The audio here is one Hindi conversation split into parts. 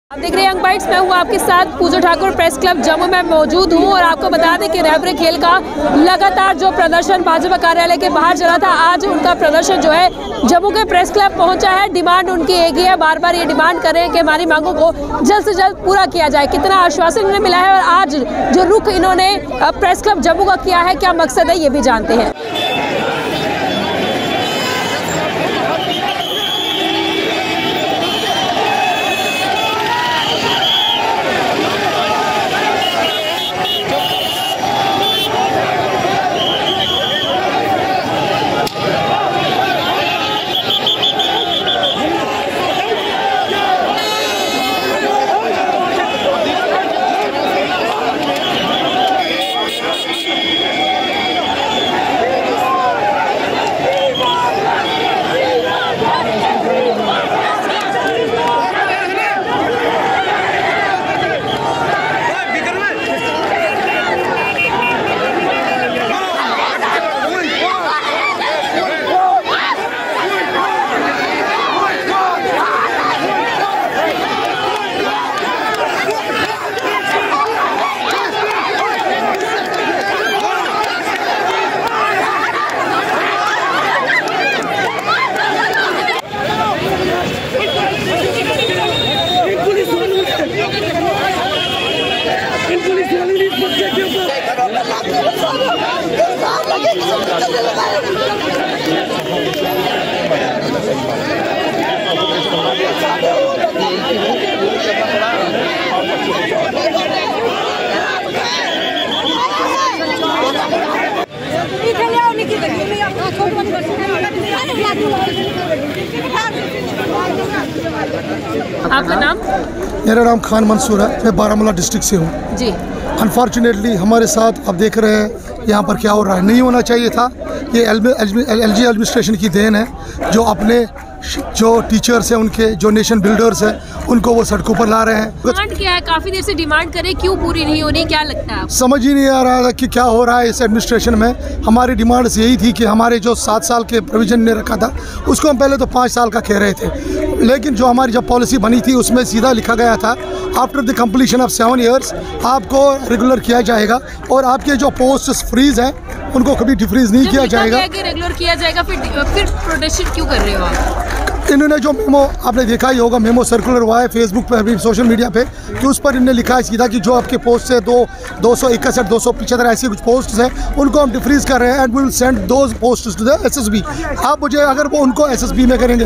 आप देख रहे हैं यंग बाइट्स। मैं हूँ आपके साथ पूजा ठाकुर प्रेस क्लब जम्मू में मौजूद हूँ और आपको बता दें कि रहबरे खेल का लगातार जो प्रदर्शन भाजपा कार्यालय के बाहर चला था, आज उनका प्रदर्शन जो है जम्मू के प्रेस क्लब पहुंचा है। डिमांड उनकी एक ही है, बार बार ये डिमांड कर रहे हैं कि हमारी मांगों को जल्द से जल्द पूरा किया जाए। कितना आश्वासन इन्हें मिला है और आज जो रुख इन्होंने प्रेस क्लब जम्मू का किया है, क्या मकसद है, ये भी जानते हैं। आपका नाम? मेरा नाम खान मंसूर है, मैं बारामूला डिस्ट्रिक्ट से हूँ जी। अनफॉर्चुनेटली हमारे साथ आप देख रहे हैं यहाँ पर क्या हो रहा है। नहीं होना चाहिए था। ये एलजी एडमिनिस्ट्रेशन की देन है, जो अपने जो टीचर्स हैं, उनके जो नेशन बिल्डर्स हैं, उनको वो सड़कों पर ला रहे हैं। डिमांड क्या है? काफ़ी देर से डिमांड करें, क्यों पूरी नहीं हो रही, क्या लगता है? समझ ही नहीं आ रहा था कि क्या हो रहा है इस एडमिनिस्ट्रेशन में। हमारी डिमांड्स यही थी कि हमारे जो 7 साल के प्रोविजन ने रखा था, उसको हम पहले तो 5 साल का कह रहे थे, लेकिन जो हमारी जब पॉलिसी बनी थी उसमें सीधा लिखा गया था after the completion of 7 years आपको रेगुलर किया जाएगा और आपके जो पोस्ट फ्रीज हैं उनको कभी डिफ्रीज नहीं किया जाएगा। रेगुलर किया जाएगा, फिर प्रोटेस्ट क्यों कर रहे हो आप? इन्होंने जो मेमो आपने देखा ही होगा, मेमो सर्कुलर हुआ है फेसबुक पे, अभी सोशल मीडिया पे, कि उस पर इन्होंने लिखा है सीधा कि जो आपके पोस्ट है 261 275 ऐसे कुछ पोस्ट्स हैं, उनको हम डिफ्रीज कर रहे हैं and we will send those posts to the SSB. आप मुझे अगर वो उनको एसएसबी में करेंगे,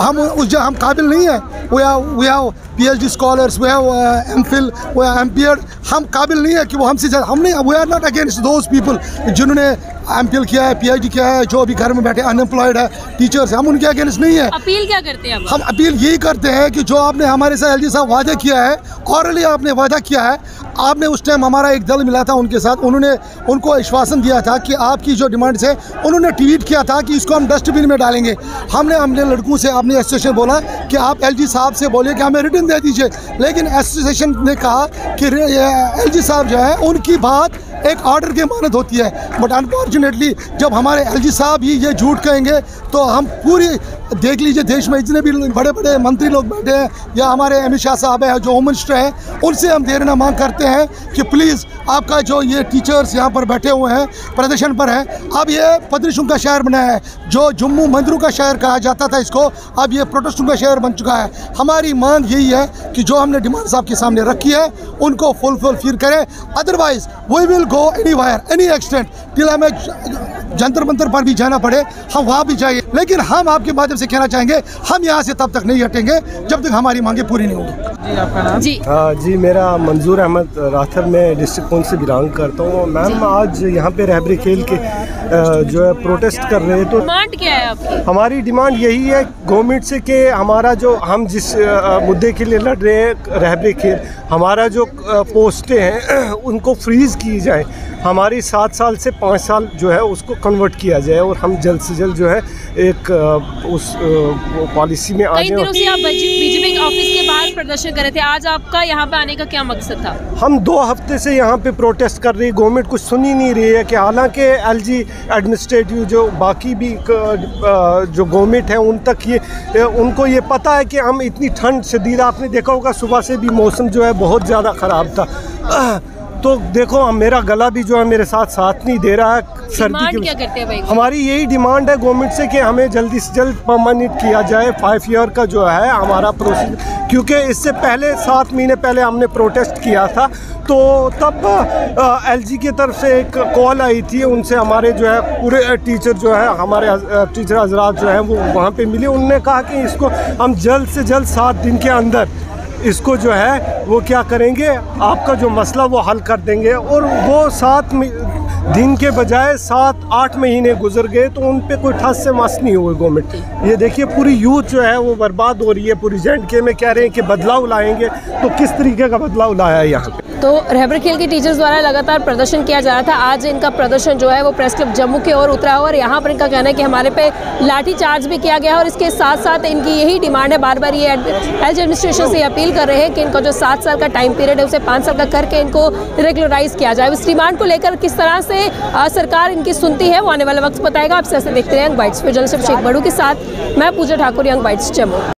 हम काबिल नहीं है। We have PhD scholars, we have MPhil, we have MPEd. हम काबिल नहीं है कि वो हमसे ज़्यादा, हम नहीं, we are not against those people जिन्होंने एमफिल किया है, PhD किया है, जो अभी घर में बैठे अनएम्प्लॉयड है, टीचर्स, हम उनके अगेंस्ट नहीं है। अपील क्या करते हैं हम अपील यही करते हैं कि जो आपने हमारे साथ एलजी साहब वादा किया है, ऑरली आपने वादा किया है, आपने उस टाइम हमारा एक दल मिला था उनके साथ, उन्होंने उनको आश्वासन दिया था कि आपकी जो डिमांड्स है, उन्होंने ट्वीट किया था कि इसको हम डस्टबिन में डालेंगे। हमने अपने लड़कों से, अपने एसोसिएशन बोला कि आप एलजी साहब से बोलिए कि हमें रिटर्न दे दीजिए, लेकिन एसोसिएशन ने कहा कि एलजी साहब जो है उनकी बात एक ऑर्डर के मानद होती है। बट अनफॉर्चुनेटली जब हमारे एलजी साहब ही ये झूठ कहेंगे तो हम पूरी, देख लीजिए देश में जितने भी बड़े बड़े मंत्री लोग बैठे हैं या हमारे अमित शाह साहब है, जो होम मिनिस्टर हैं, उनसे हम देर ना मांग करते हैं कि प्लीज़ आपका जो ये टीचर्स यहाँ पर बैठे हुए हैं, प्रदर्शन पर हैं, अब ये पदरिशों का शहर बना है, जो जम्मू मंदिरों का शहर कहा जाता था इसको, अब ये प्रोटेस्टों का शहर बन चुका है। हमारी मांग यही है कि जो हमने डिमांड्स आपके सामने रखी है उनको फुलफिल करें, otherwise we will go anywhere, any extent, till हमें जंतर मंतर पर भी जाना पड़े, हम वहाँ भी जाइए। लेकिन हम आपके माध्यम से कहना चाहेंगे, हम यहाँ से तब तक नहीं हटेंगे जब तक हमारी मांगे पूरी नहीं होगी। जी, आपका नाम? जी जी, मेरा मंजूर अहमद राथर, में डिस्ट्रिक्ट पुंछ से बिलोंग करता हूँ। मैम, आज यहाँ पे रहबरे खेल के जो है प्रोटेस्ट कर रहे हैं, तो डिमांड क्या है आपकी? हमारी डिमांड यही है गवर्नमेंट से कि हमारा जो, हम जिस मुद्दे के लिए लड़ रहे हैं, रहबरे खेल, हमारा जो पोस्टें हैं उनको फ्रीज़ की जाए, हमारी 7 साल से 5 साल जो है उसको कन्वर्ट किया जाए और हम जल्द से जल्द जो है एक उस पॉलिसी में आ कई दिनों से आप बीजेपी ऑफिस के बाहर प्रदर्शन कर रहे थे, आज आपका यहाँ पे आने का क्या मकसद था? हम 2 हफ्ते से यहाँ पे प्रोटेस्ट कर रही, गवर्नमेंट कुछ सुन ही नहीं रही है। कि हालांकि एलजी एडमिनिस्ट्रेटिव जो बाकी भी जो गवर्नमेंट है उन तक ये उनको ये पता है कि हम इतनी ठंड शदीद, आपने देखा होगा सुबह से भी मौसम जो है बहुत ज़्यादा ख़राब था। तो देखो मेरा गला भी जो है मेरे साथ नहीं दे रहा है सर्दी की। क्या करते हैं भाई? हमारी यही डिमांड है गवर्नमेंट से कि हमें जल्दी से जल्द परमानेंट किया जाए 5 ईयर का जो है हमारा प्रोसीजर, क्योंकि इससे पहले 7 महीने पहले हमने प्रोटेस्ट किया था। तो तब एलजी की तरफ से एक कॉल आई थी, उनसे हमारे जो है पूरे टीचर जो है हमारे टीचर हजरात जो हैं वो वहाँ पे मिले। उन्होंने कहा कि इसको हम जल्द से जल्द 7 दिन के अंदर इसको जो है वो क्या करेंगे, आपका जो मसला वो हल कर देंगे। और वो 7 दिन के बजाय 7-8 महीने गुजर गए, तो उन पे कोई ठस से मस नहीं हुई गवर्नमेंट। ये देखिए पूरी यूथ जो है वो बर्बाद हो रही है। पूरी J&K में कह रहे हैं कि बदलाव लाएंगे, तो किस तरीके का बदलाव लाया है यहाँ पे? तो रहबर खेल के टीचर्स द्वारा लगातार प्रदर्शन किया जा रहा था। आज इनका प्रदर्शन जो है वो प्रेस क्लब जम्मू की ओर उतरा हुआ और यहाँ पर इनका कहना है कि हमारे पे लाठी चार्ज भी किया गया और इसके साथ साथ इनकी यही डिमांड है, बार बार ये एलजी एडमिनिस्ट्रेशन से अपील कर रहे हैं कि इनका जो 7 साल का टाइम पीरियड है उसे 5 साल का करके इनको रेगुलराइज किया जाए। इस डिमांड को लेकर किस तरह से सरकार इनकी सुनती है वो आने वाला वक्त बताएगा। आप ऐसे देखते हैं यंग बाइट्स। फिर जर्नलिस्ट शेख बड़ू के साथ मैं पूजा ठाकुर, यंग बाइट्स जम्मू।